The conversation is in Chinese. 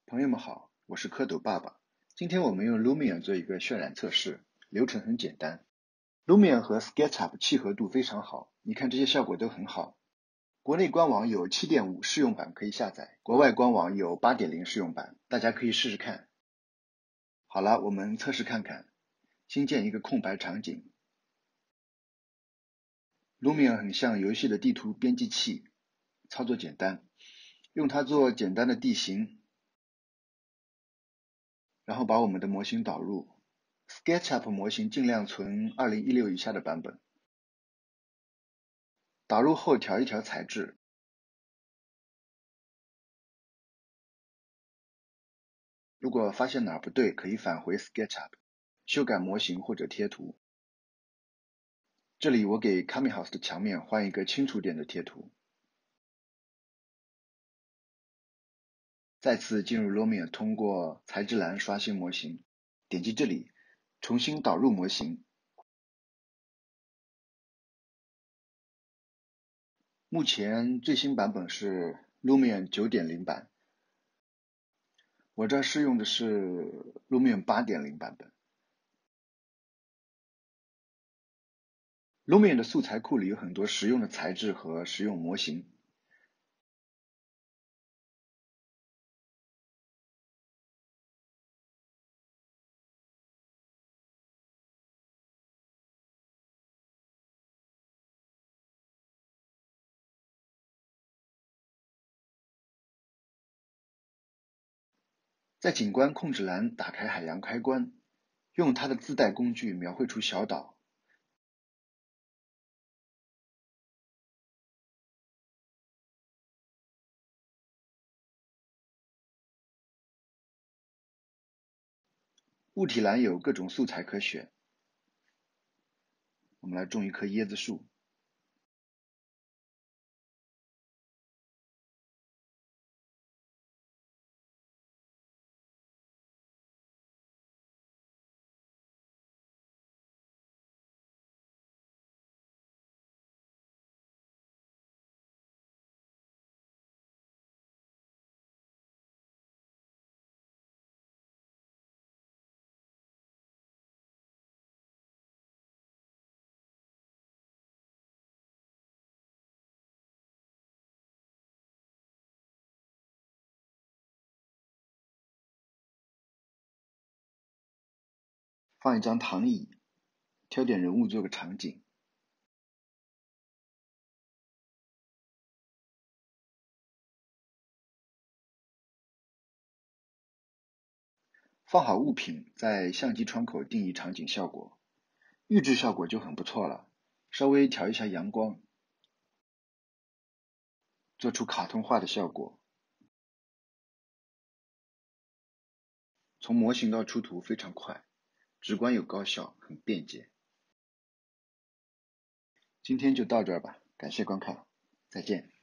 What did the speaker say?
朋友们好，我是蝌蚪爸爸。今天我们用 Lumion 做一个渲染测试，流程很简单。Lumion 和 SketchUp 契合度非常好，你看这些效果都很好。国内官网有 7.5 试用版可以下载，国外官网有 8.0 试用版，大家可以试试看。好了，我们测试看看。新建一个空白场景。Lumion 很像游戏的地图编辑器，操作简单，用它做简单的地形，然后把我们的模型导入。SketchUp 模型尽量存2016以下的版本。导入后调一调材质。如果发现哪儿不对，可以返回 SketchUp， 修改模型或者贴图。这里我给 Kami House 的墙面换一个清楚点的贴图。再次进入 Lumion， 通过材质栏刷新模型，点击这里，重新导入模型。目前最新版本是 Lumion 9.0 版，我这试用的是 Lumion 8.0 版本。Lumion 的素材库里有很多实用的材质和实用模型。在景观控制栏打开海洋开关，用它的自带工具描绘出小岛。物体栏有各种素材可选，我们来种一棵椰子树。放一张躺椅，挑点人物做个场景。放好物品，在相机窗口定义场景效果，预制效果就很不错了。稍微调一下阳光，做出卡通化的效果。从模型到出图非常快，直观又高效，很便捷。今天就到这儿吧，感谢观看，再见。